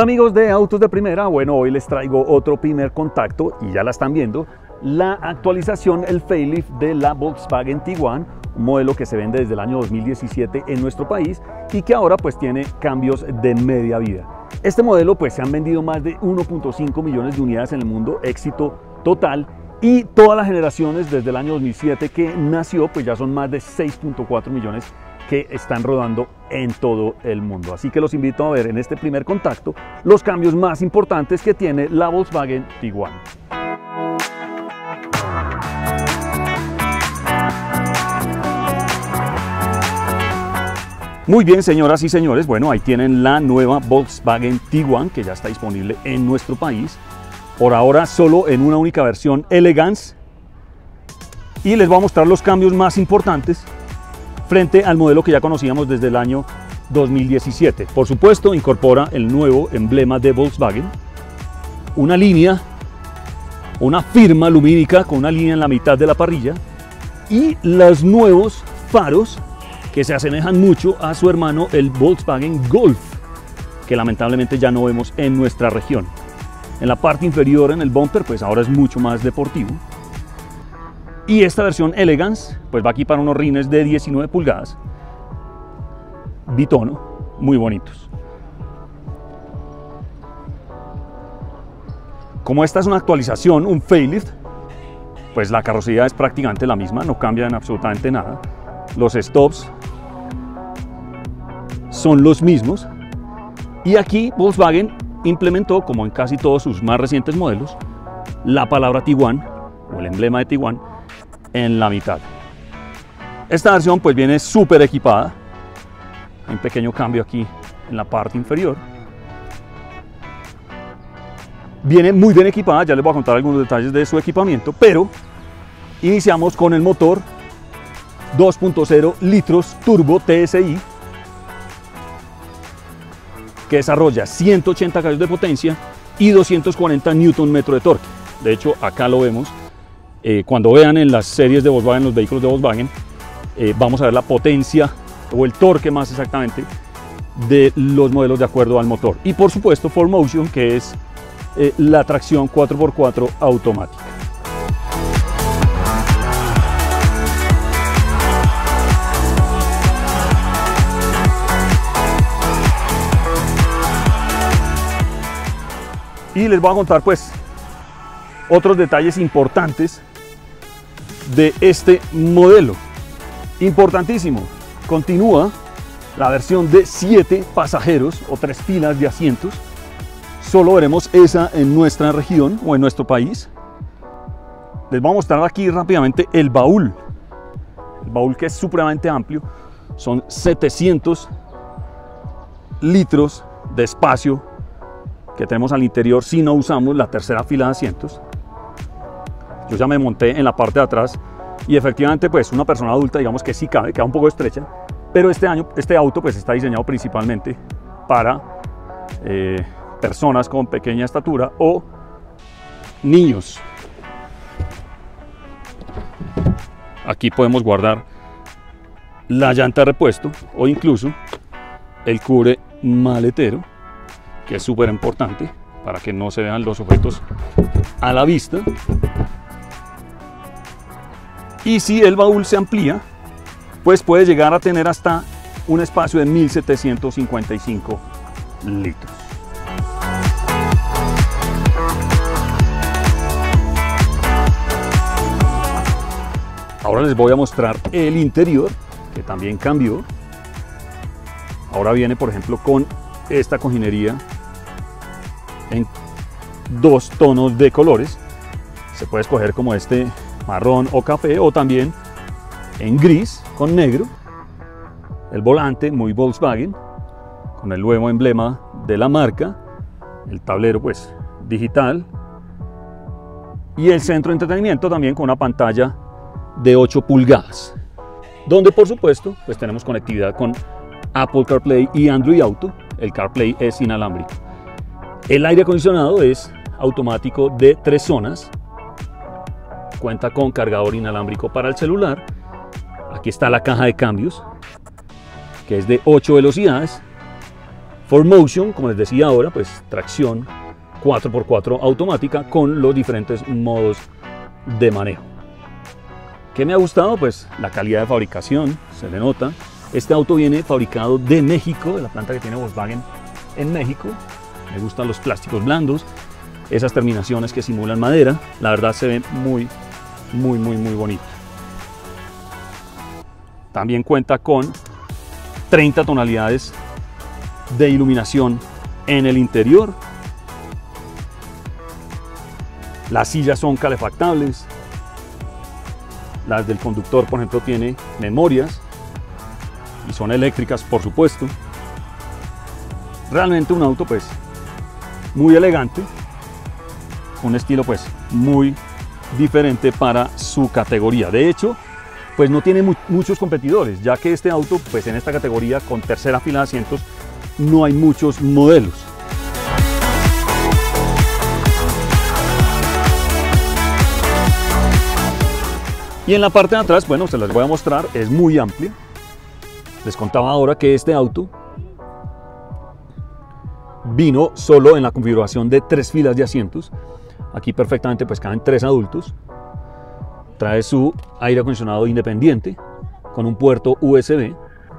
amigos de Autos de Primera, bueno, hoy les traigo otro primer contacto y ya la están viendo, la actualización, el facelift de la Volkswagen Tiguan, un modelo que se vende desde el año 2017 en nuestro país y que ahora pues tiene cambios de media vida. Este modelo pues se han vendido más de 1.5 millones de unidades en el mundo, éxito total, y todas las generaciones desde el año 2007 que nació pues ya son más de 6.4 millones que están rodando en todo el mundo. Así que los invito a ver en este primer contacto los cambios más importantes que tiene la Volkswagen Tiguan. Muy bien, señoras y señores, bueno, ahí tienen la nueva Volkswagen Tiguan que ya está disponible en nuestro país. Por ahora solo en una única versión Elegance. Y les voy a mostrar los cambios más importantes frente al modelo que ya conocíamos desde el año 2017. Por supuesto, incorpora el nuevo emblema de Volkswagen, una línea, una firma lumínica con una línea en la mitad de la parrilla y los nuevos faros que se asemejan mucho a su hermano el Volkswagen Golf, que lamentablemente ya no vemos en nuestra región. En la parte inferior, en el bumper, pues ahora es mucho más deportivo. Y esta versión Elegance pues va aquí para unos rines de 19 pulgadas, bitono, muy bonitos. Como esta es una actualización, un facelift, pues la carrocería es prácticamente la misma, no cambia en absolutamente nada. Los stops son los mismos y aquí Volkswagen implementó, como en casi todos sus más recientes modelos, la palabra Tiguan o el emblema de Tiguan en la mitad. Esta versión pues viene súper equipada. Hay un pequeño cambio aquí en la parte inferior. Viene muy bien equipada, ya les voy a contar algunos detalles de su equipamiento, pero iniciamos con el motor 2.0 litros turbo TSI que desarrolla 180 caballos de potencia y 240 Nm de torque. De hecho, acá lo vemos. Cuando vean en las series de Volkswagen, los vehículos de Volkswagen, vamos a ver la potencia o el torque más exactamente de los modelos de acuerdo al motor. Y por supuesto 4Motion, que es la tracción 4x4 automática. Y les voy a contar pues otros detalles importantes de este modelo. Importantísimo, continúa la versión de 7 pasajeros o 3 filas de asientos. Solo veremos esa en nuestra región o en nuestro país. Les voy a mostrar aquí rápidamente el baúl que es supremamente amplio. Son 700 litros de espacio que tenemos al interior si no usamos la tercera fila de asientos. Yo ya me monté en la parte de atrás y efectivamente pues una persona adulta digamos que sí cabe, queda un poco estrecha, pero este auto pues está diseñado principalmente para personas con pequeña estatura o niños. Aquí podemos guardar la llanta de repuesto o incluso el cubre maletero, que es súper importante para que no se vean los objetos a la vista. Y si el baúl se amplía, pues puede llegar a tener hasta un espacio de 1755 litros. Ahora les voy a mostrar el interior, que también cambió. Ahora viene, por ejemplo, con esta cojinería en 2 tonos de colores. Se puede escoger como este marrón o café, o también en gris con negro. El volante muy Volkswagen con el nuevo emblema de la marca, el tablero pues digital y el centro de entretenimiento también con una pantalla de 8 pulgadas, donde por supuesto pues tenemos conectividad con Apple CarPlay y Android Auto. El CarPlay es inalámbrico. El aire acondicionado es automático de 3 zonas. Cuenta con cargador inalámbrico para el celular. Aquí está la caja de cambios, que es de 8 velocidades. 4Motion, como les decía ahora, pues tracción 4x4 automática con los diferentes modos de manejo. ¿Qué me ha gustado? Pues la calidad de fabricación, se le nota. Este auto viene fabricado de México, de la planta que tiene Volkswagen en México. Me gustan los plásticos blandos, esas terminaciones que simulan madera. La verdad se ve muy bonito. También cuenta con 30 tonalidades de iluminación en el interior. Las sillas son calefactables. Las del conductor, por ejemplo, tiene memorias y son eléctricas, por supuesto. Realmente un auto pues muy elegante, un estilo pues muy diferente para su categoría. De hecho, pues no tiene muchos competidores, ya que este auto pues en esta categoría con tercera fila de asientos no hay muchos modelos. Y en la parte de atrás, bueno, se las voy a mostrar, es muy amplia. Les contaba ahora que este auto vino solo en la configuración de 3 filas de asientos. Aquí perfectamente pues caben 3 adultos. Trae su aire acondicionado independiente con un puerto USB.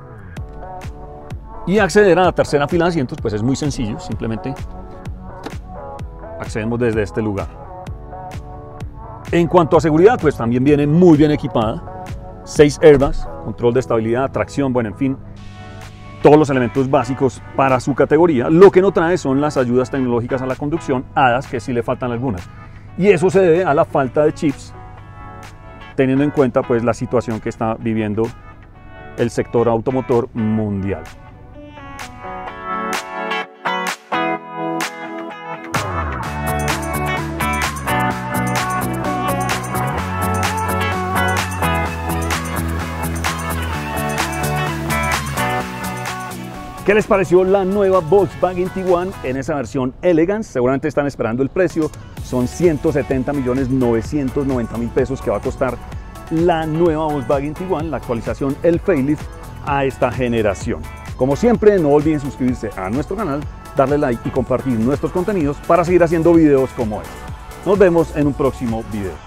Y acceder a la tercera fila de asientos pues es muy sencillo, simplemente accedemos desde este lugar. En cuanto a seguridad, pues también viene muy bien equipada. 6 airbags, control de estabilidad, tracción, bueno, en fin, todos los elementos básicos para su categoría. Lo que no trae son las ayudas tecnológicas a la conducción, ADAS, que sí le faltan algunas. Y eso se debe a la falta de chips, teniendo en cuenta pues la situación que está viviendo el sector automotor mundial. ¿Qué les pareció la nueva Volkswagen Tiguan en esa versión Elegance? Seguramente están esperando el precio. Son 170.990.000 pesos que va a costar la nueva Volkswagen Tiguan, la actualización, el facelift a esta generación. Como siempre, no olviden suscribirse a nuestro canal, darle like y compartir nuestros contenidos para seguir haciendo videos como este. Nos vemos en un próximo video.